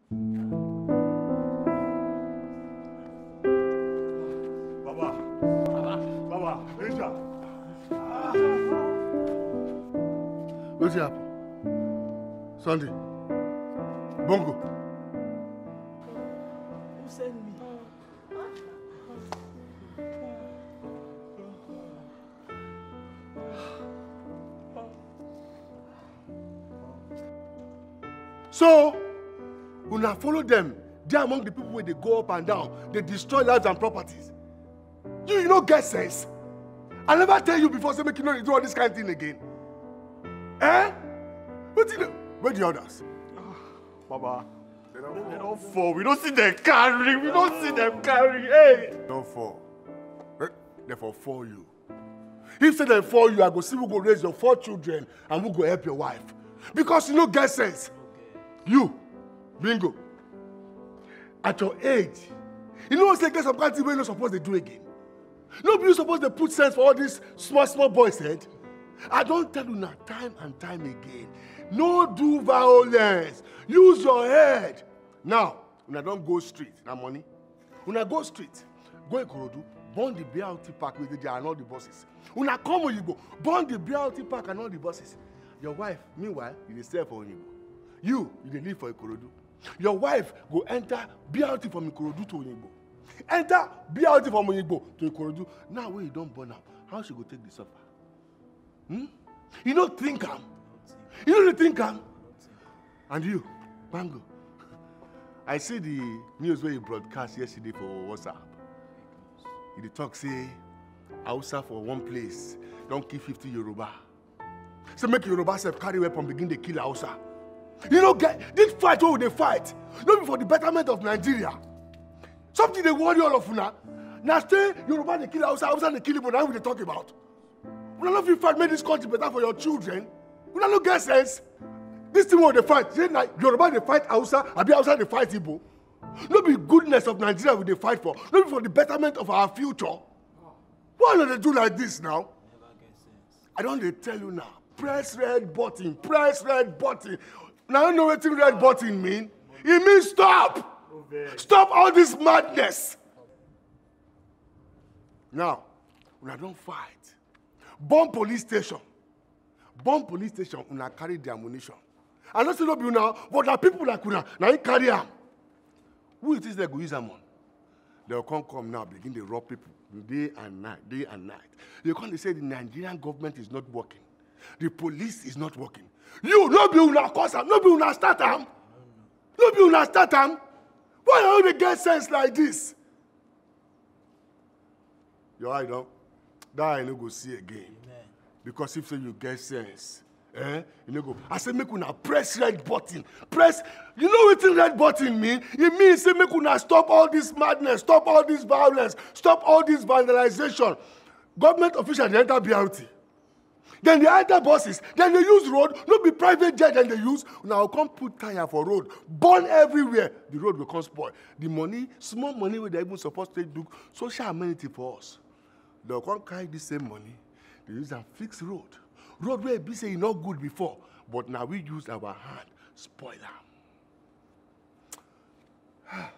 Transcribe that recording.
Baba, Asia. What's happened? Sunday. Bongo. Who sent me? So, when I follow them, they're among the people where they go up and down. They destroy lives and properties. You don't get sense. I never tell you before, say make you know you do all this kind of thing again. Eh? What you know? Where the others? Baba, they don't fall. We don't see them carry. We don't see them carry. Hey. Don't fall. Therefore, fall you. If say them fall you, I go see who go raise your 4 children and who go help your wife. Because you don't get sense. You, bingo. At your age, you know what's like some kind of thing you're not supposed to do again. Nobody supposed to put sense for all these small boys' head. I don't tell you now time and time again. No do violence. Use your head. Now, when I don't go street, now money. When I go street, go Ikorodu, burn the BRT park with the and all the buses. When I come Oyigbo, burn the BRT park and all the buses. Your wife, meanwhile, you dey sell for Oyigbo. You dey live for Ikorodu. Your wife go enter BRT from Ikorodu to Oyigbo. Enter BRT from Oyigbo to Ikorodu. Now when you don't burn out, how she go take the suffer? You don't think am. You don't think am. And you, Bango. I see the news where you broadcast yesterday for WhatsApp. You talk say Hausa for one place, don't kill 50 Yoruba. So make Yoruba self carry weapon begin to kill Hausa. You know, get this fight what they fight. Not for the betterment of Nigeria. Something they worry all of you now. Now stay Yoruba they kill Hausa they kill Igbo. Now we they talk about. We don't know if you fight make this country better for your children. We don't know get sense. This thing what they fight. Say Yoruba they fight Hausa, Abi Hausa they fight Igbo. Not be goodness of Nigeria we they fight for. Not be for the betterment of our future. Why don't they do like this now? Never get sense. I don't they tell you now. Press red button. Press red button. Now you know what red button mean? It means stop. Stop all this madness. Now, when I don't fight, bomb police station. Bomb police station when I carry the ammunition. I don't say no be now, but the people like una now you carry them. Who it is they go use them on? They'll come now, begin to rob people day and night, day and night. They come to say the Nigerian government is not working. The police is not working. You, no be una cause am, no be una start am. No be una start am. Why don't they get sense like this? Your eye don't. That I no go see again. Amen. Because if say you get sense, you no go. I say make una press red button. Press. You know what red button mean? It means say make una stop all this madness, stop all this violence, stop all this vandalization. Government officials they enter BRT. Then they enter buses. Then they use road. Not be private jet. Then they use. Now come put tire for road. Burn everywhere. The road will come spoil. The money, small money, where they even supposed to do social amenity for us. They'll come carry the same money. They use and fix road. Road where be say not good before, but now we use our hand spoil them.